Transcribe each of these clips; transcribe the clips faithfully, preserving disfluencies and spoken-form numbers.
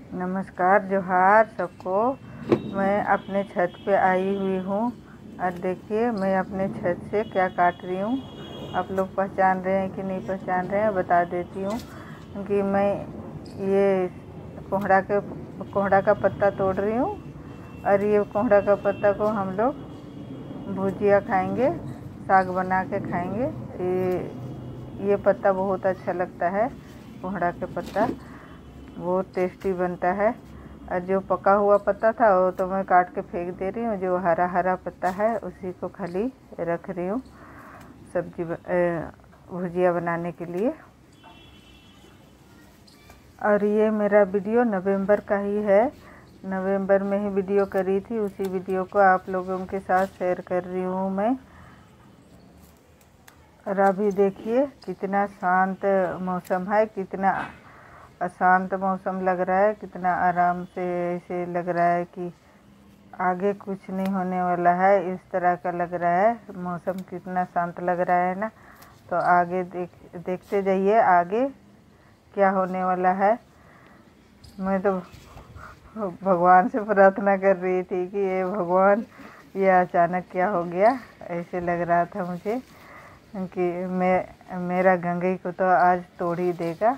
नमस्कार, जोहार सबको। मैं अपने छत पे आई हुई हूँ और देखिए मैं अपने छत से क्या काट रही हूँ। आप लोग पहचान रहे हैं कि नहीं पहचान रहे हैं, बता देती हूँ कि मैं ये कोहड़ा के कोहड़ा का पत्ता तोड़ रही हूँ और ये कोहड़ा का पत्ता को हम लोग भुजिया खाएंगे, साग बना के खाएंगे। ये ये पत्ता बहुत अच्छा लगता है। कोहड़ा के पत्ता बहुत टेस्टी बनता है। और जो पका हुआ पत्ता था वो तो मैं काट के फेंक दे रही हूँ। जो हरा हरा पत्ता है उसी को खाली रख रही हूँ सब्जी भुजिया बनाने के लिए। और ये मेरा वीडियो नवंबर का ही है, नवंबर में ही वीडियो करी थी। उसी वीडियो को आप लोगों के साथ शेयर कर रही हूँ मैं। और अभी देखिए कितना शांत मौसम है, कितना अशांत मौसम लग रहा है, कितना आराम से ऐसे लग रहा है कि आगे कुछ नहीं होने वाला है। इस तरह का लग रहा है मौसम, कितना शांत लग रहा है ना। तो आगे देख देखते जाइए आगे क्या होने वाला है। मैं तो भगवान से प्रार्थना कर रही थी कि ये भगवान, ये अचानक क्या हो गया। ऐसे लग रहा था मुझे कि मैं मेरा गंगई को तो आज तोड़ ही देगा,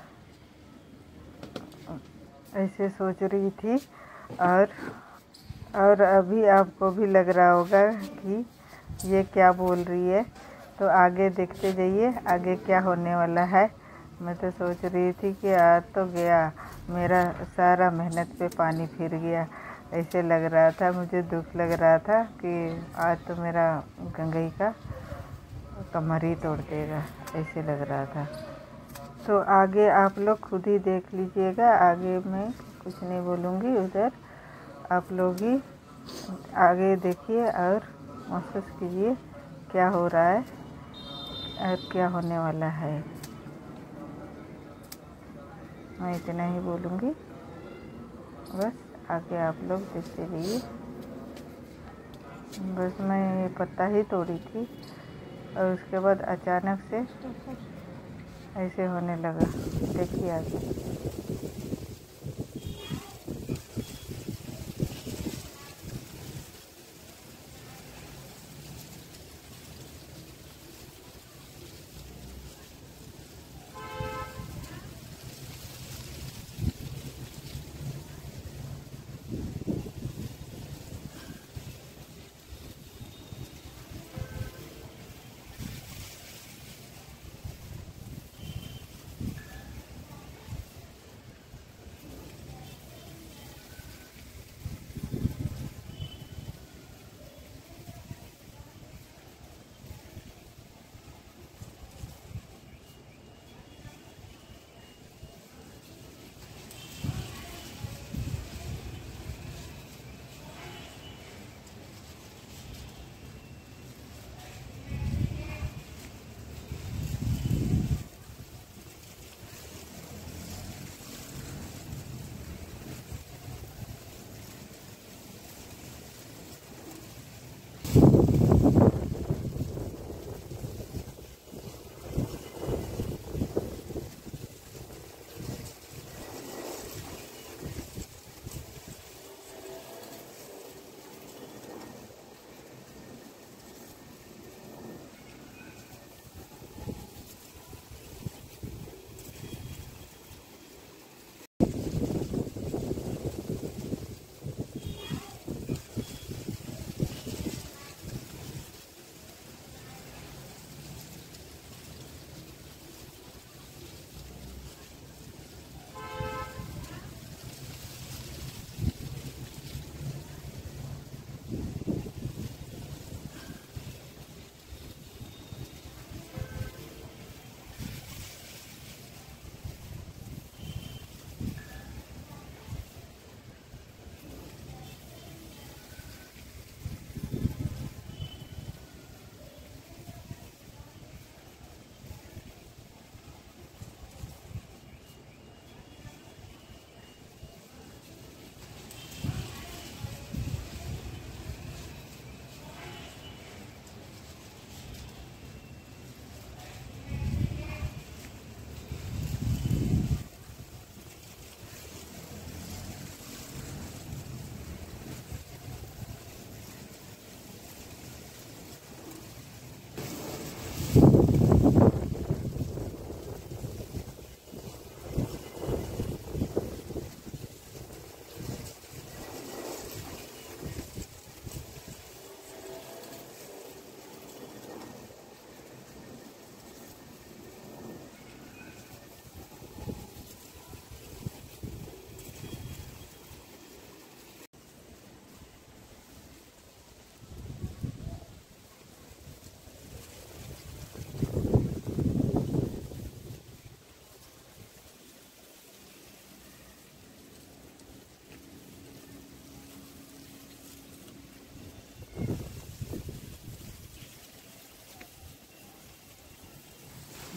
ऐसे सोच रही थी। और और अभी आपको भी लग रहा होगा कि ये क्या बोल रही है। तो आगे देखते जाइए आगे क्या होने वाला है। मैं तो सोच रही थी कि आज तो गया, मेरा सारा मेहनत पे पानी फिर गया। ऐसे लग रहा था, मुझे दुख लग रहा था कि आज तो मेरा गंगई का कमर ही तोड़ देगा, ऐसे लग रहा था। तो आगे आप लोग खुद ही देख लीजिएगा, आगे मैं कुछ नहीं बोलूँगी। उधर आप लोग ही आगे देखिए और महसूस कीजिए क्या हो रहा है और क्या होने वाला है। मैं इतना ही बोलूँगी, बस आगे आप लोग देखते रहिए। बस मैं ये पत्ता ही तोड़ी थी और उसके बाद अचानक से ऐसे होने लगा। देखिए आगे।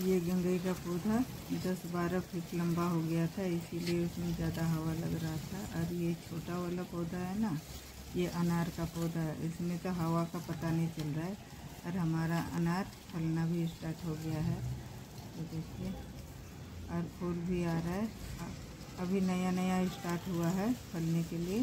ये गंगई का पौधा दस बारह फीट लंबा हो गया था, इसीलिए उसमें ज़्यादा हवा लग रहा था। और ये छोटा वाला पौधा है ना, ये अनार का पौधा है, इसमें तो हवा का पता नहीं चल रहा है। और हमारा अनार फलना भी स्टार्ट हो गया है, तो देखिए, और फूल भी आ रहा है। अभी नया नया स्टार्ट हुआ है फलने के लिए।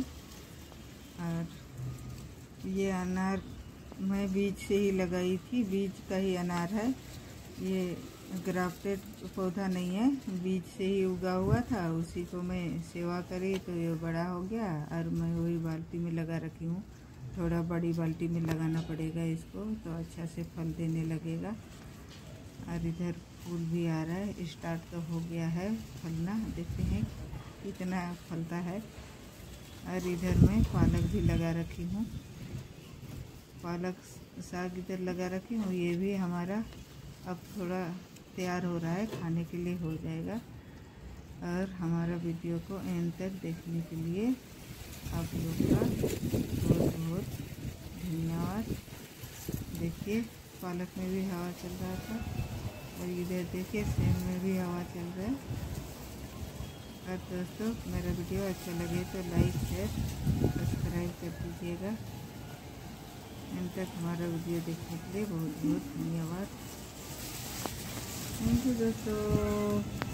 और ये अनार मैं बीज से ही लगाई थी, बीज का ही अनार है ये, ग्राफ्टेड पौधा नहीं है, बीज से ही उगा हुआ था। उसी को मैं सेवा करी तो ये बड़ा हो गया, और मैं वही बाल्टी में लगा रखी हूँ। थोड़ा बड़ी बाल्टी में लगाना पड़ेगा इसको, तो अच्छा से फल देने लगेगा। और इधर फूल भी आ रहा है, स्टार्ट तो हो गया है फलना, देखते हैं कितना फलता है। और इधर मैं पालक भी लगा रखी हूँ, पालक साग इधर लगा रखी हूँ। ये भी हमारा अब थोड़ा तैयार हो रहा है, खाने के लिए हो जाएगा। और हमारा वीडियो को एंड तक देखने के लिए आप लोग का बहुत बहुत धन्यवाद। देखिए पालक में भी हवा चल रहा था, और इधर देखिए सेम में भी हवा चल रहा है। और दोस्तों, मेरा वीडियो अच्छा लगे तो लाइक शेयर सब्सक्राइब कर दीजिएगा। एंड तक हमारा वीडियो देखने के लिए बहुत बहुत धन्यवाद। थैंक यू दोस्तों।